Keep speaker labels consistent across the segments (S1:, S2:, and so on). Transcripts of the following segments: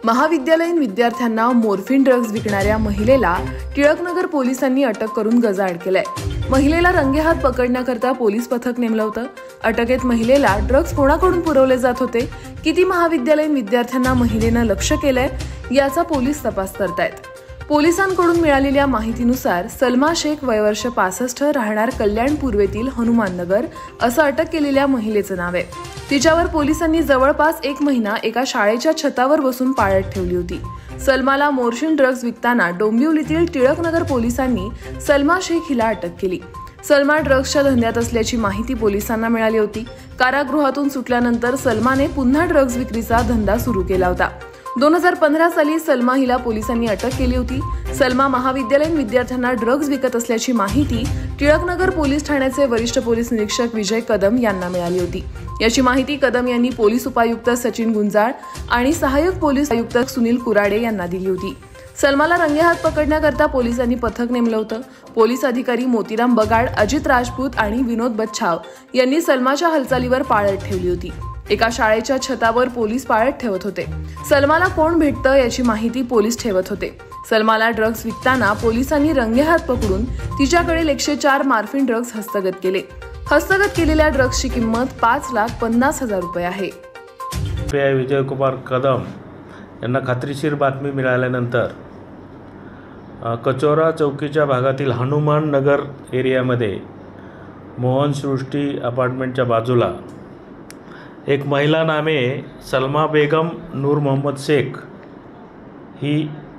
S1: महाविद्यालयीन विद्यार्थ्यांना morphine drugs विकणाऱ्या महिलेला टिळकनगर पोलिसांनी अटक करून गजाआड केलाय। महिलेला रंगेहात पकडण्याकरता पोलीस पथक नेमलं होतं। अटकेत महिलेला ड्रग्ज कोणाकडून पुरवले जात होते, किती महाविद्यालयीन विद्यार्थ्यांना महिलेनं लक्ष केलंय याचा पोलीस तपास करतायत। पोलिसांकडून मिळालेल्या माहितीनुसार सलमा शेख वय वर्ष 65 राहणार कल्याण पूर्वेतील हनुमान नगर असं अटक केलेल्या महिलेचं नाव आहे। तिच्यावर पोलिसांनी जवळपास 1 महिना एका शाळेच्या छतावर बसून पाळत ठेवली होती। सलमाला मॉर्फिन ड्रग्ज विकताना डोंबिवलीतील टिळकनगर पोलिसांनी सलमा शेख हिला अटक केली। सलमा ड्रग्जच्या धंद्यात असल्याची माहिती पोलिसांना मिळाली होती। कारागृहातून सुटल्यानंतर सलमाने पुन्हा ड्रग्ज विक्रीचा धंदा सुरू केला होता। 2015 साली सलमा हिला पोलिसांनी अटक केली होती। सलमा महाविद्यालयीन विद्यार्थ्यांना ड्रग्ज विकत असल्याची माहिती टिळकनगर पोलीस ठाण्याचे वरिष्ठ पोलीस निरीक्षक विजय कदम यांना मिळाली होती। याची माहिती कदम यांनी पोलीस उपायुक्त सचिन गुंजाळ आणि सहाय्यक पोलीस आयुक्त सुनील कुराडे यांना दिली होती। सलमाला रंगेहात पकडण्याकरता पोलिसांनी पथक नेमलं होतं। पोलीस अधिकारी मोतीराम बगाड, अजित राजपूत आणि विनोद बच्छाव यांनी सलमाच्या हालचालीवर पाळत ठेवली होती। एका शाळेच्या छतावर पोलीस पाळत ठेवत होते। सलमाला कोण भेटतं याची माहिती पोलीस ठेवत होते। सलमाला ड्रग्ज विकताना पोलिसांनी रंगेहात पकडून तिच्याकडील 104 मॉर्फिन ड्रग्ज हस्तगत केले। हस्तगत केलेल्या ड्रग्जची किंमत 5,50,000 रुपये आहे।
S2: विजयकुमार कदम यांना खात्रीशीर बातमी मिळाल्यानंतर कचोरा चौकीच्या भागातील हनुमान नगर एरियामध्ये मोहन सृष्टी अपार्टमेंटच्या बाजूला एक महिला नामे सलमा बेगम नूर मोहम्मद शेख ही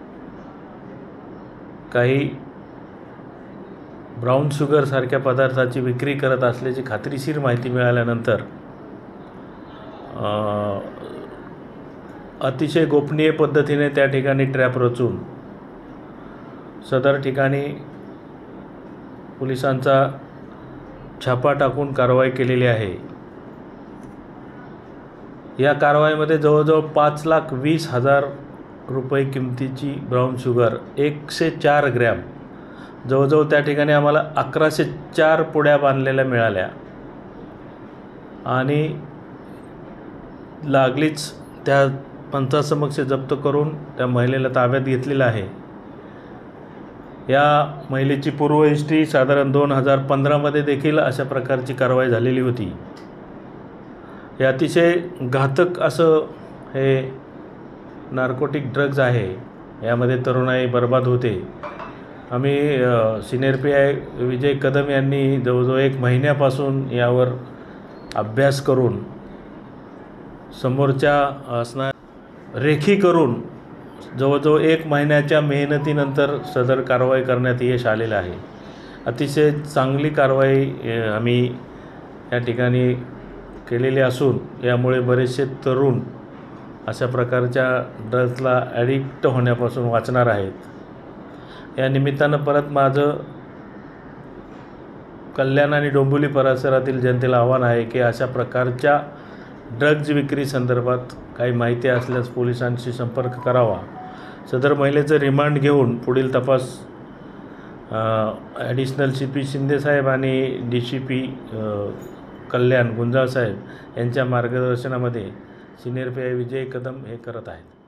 S2: काही ब्राऊन शुगर सारख्या पदार्थाची विक्री करत असल्याची खात्रीशीर माहिती मिळाल्यानंतर अतिशय गोपनीय पद्धतीने त्या ठिकाणी ट्रॅप रचून सदर ठिकाणी पोलिसांचा छापा टाकून कारवाई केलेली आहे। या कारवाईमध्ये जवळजवळ 5,20,000 रुपये किमतीची ब्राऊन शुगर 104 ग्रॅम जवळजवळ त्या ठिकाणी आम्हाला 1104 पुड्या बांधलेल्या मिळाल्या आणि लागलीच त्या पंचासमक्ष जप्त करून त्या महिलेला ताब्यात घेतलेलं आहे। या महिलेची पूर्व हिस्ट्री साधारण 2015 देखील अशा प्रकारची कारवाई झालेली होती। हे अतिशय घातक असं हे नार्कोटिक ड्रग्ज आहे। यामध्ये तरुणाई बर्बाद होते। आम्ही सिनियर PI विजय कदम यांनी जवळजवळ 1 महिन्यापासून यावर अभ्यास करून समोरच्या असणार रेखी करून जवळजवळ 1 महिन्याच्या मेहनतीनंतर सदर कारवाई करण्यात यश आलेलं आहे। अतिशय चांगली कारवाई आम्ही या ठिकाणी केलेली असून यामुळे बरेचसे तरुण अशा प्रकारच्या ड्रग्जला ॲडिक्ट होण्यापासून वाचणार आहेत। या निमित्तानं परत माझं कल्याण आणि डोंबिवली परिसरातील जनतेला आव्हान आहे की अशा प्रकारच्या ड्रग्ज विक्री संदर्भात काही माहिती असल्यास पोलिसांशी संपर्क करावा। सदर महिलेचं रिमांड घेऊन पुढील तपास ॲडिशनल CP शिंदेसाहेब आणि DCP कल्याण गुंजाळ साहेब यांच्या मार्गदर्शनामध्ये सिनियर PI विजय कदम हे करत आहेत।